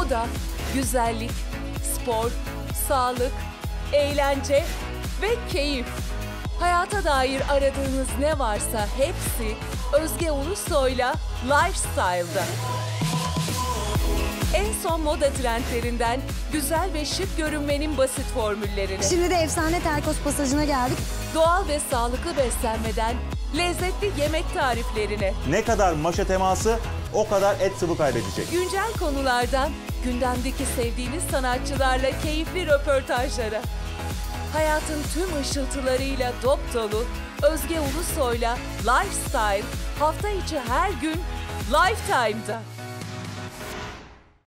Moda, güzellik, spor, sağlık, eğlence ve keyif. Hayata dair aradığınız ne varsa hepsi Özge Ulusoy'la Lifestyle'da. En son moda trendlerinden güzel ve şık görünmenin basit formüllerini, Şimdi de efsane Terkos pasajına geldik. doğal ve sağlıklı beslenmeden lezzetli yemek tariflerine, Ne kadar maşa teması o kadar et sıvı kaybedecek. güncel konulardan gündemdeki sevdiğiniz sanatçılarla keyifli röportajlara, hayatın tüm ışıltılarıyla dop dolu Özge Ulusoy'la Lifestyle hafta içi her gün Lifetime'da.